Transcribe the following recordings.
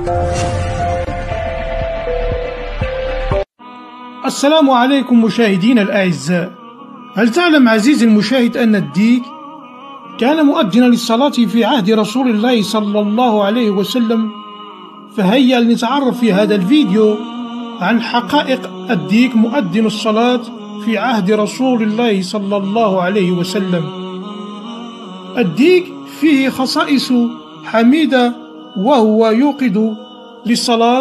السلام عليكم مشاهدينا الأعزاء. هل تعلم عزيزي المشاهد أن الديك كان مؤذنا للصلاة في عهد رسول الله صلى الله عليه وسلم؟ فهيا لنتعرف في هذا الفيديو عن حقائق الديك مؤذن الصلاة في عهد رسول الله صلى الله عليه وسلم. الديك فيه خصائص حميدة، وهو يوقظ للصلاة،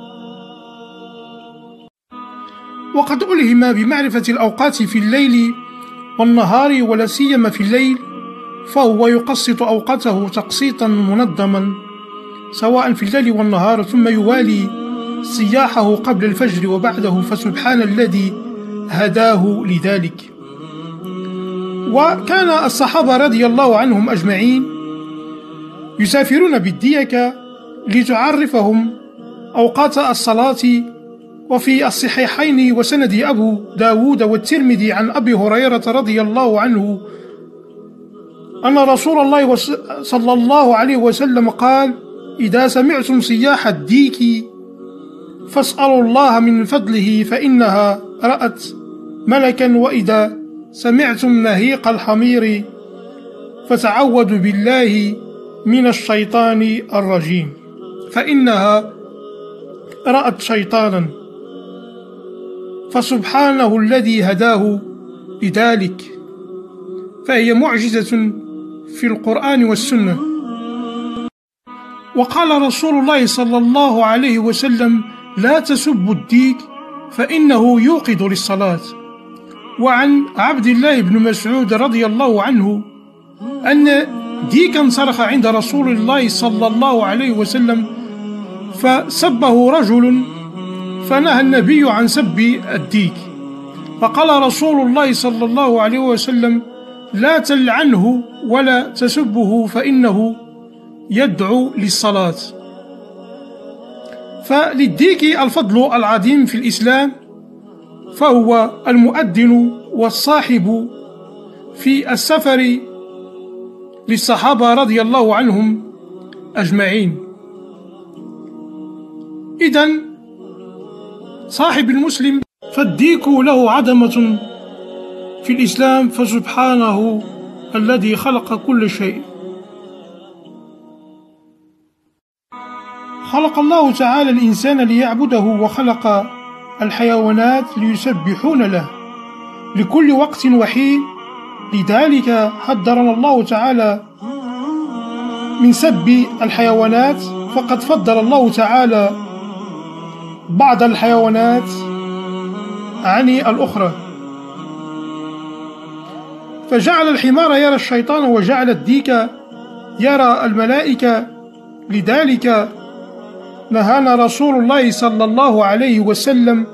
وقد ألهم بمعرفة الأوقات في الليل والنهار، ولا سيما في الليل، فهو يقسط أوقاته تقسيطا منظما سواء في الليل والنهار، ثم يوالي صياحه قبل الفجر وبعده، فسبحان الذي هداه لذلك. وكان الصحابة رضي الله عنهم أجمعين يسافرون بالديكة لتعرفهم أوقات الصلاة. وفي الصحيحين وسند أبو داود والترمذي عن أبي هريرة رضي الله عنه أن رسول الله صلى الله عليه وسلم قال: إذا سمعتم صياح الديك فاسألوا الله من فضله فإنها رأت ملكا، وإذا سمعتم نهيق الحمير فتعوذوا بالله من الشيطان الرجيم فإنها رأت شيطانا، فسبحانه الذي هداه لذلك. فهي معجزة في القرآن والسنة. وقال رسول الله صلى الله عليه وسلم: لا تسبوا الديك فإنه يوقظ للصلاة. وعن عبد الله بن مسعود رضي الله عنه أن ديكا صرخ عند رسول الله صلى الله عليه وسلم فسبه رجل، فنهى النبي عن سب الديك، فقال رسول الله صلى الله عليه وسلم: لا تلعنه ولا تسبه فإنه يدعو للصلاة. فللديك الفضل العظيم في الإسلام، فهو المؤذن والصاحب في السفر للصحابة رضي الله عنهم أجمعين. إذن صاحب المسلم فالديك له عظمة في الإسلام، فسبحانه الذي خلق كل شيء. خلق الله تعالى الإنسان ليعبده، وخلق الحيوانات ليسبحون له لكل وقت وحين. لذلك حذرنا الله تعالى من سب الحيوانات، فقد فضل الله تعالى بعض الحيوانات عن الأخرى، فجعل الحمار يرى الشيطان، وجعل الديك يرى الملائكة. لذلك نهانا رسول الله صلى الله عليه وسلم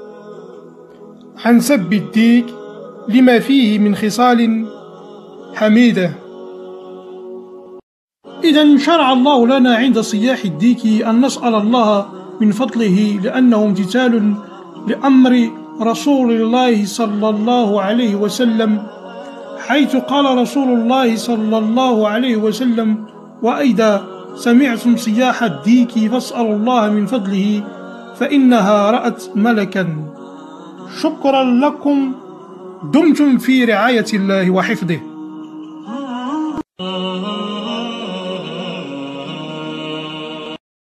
عن سب الديك لما فيه من خصال حميدة. إذن شرع الله لنا عند صياح الديك أن نسأل الله من فضله، لأنه امتثال لأمر رسول الله صلى الله عليه وسلم، حيث قال رسول الله صلى الله عليه وسلم: وإذا سمعتم صياح الديك فاسألوا الله من فضله فإنها رأت ملكا. شكرا لكم، دمتم في رعاية الله وحفظه.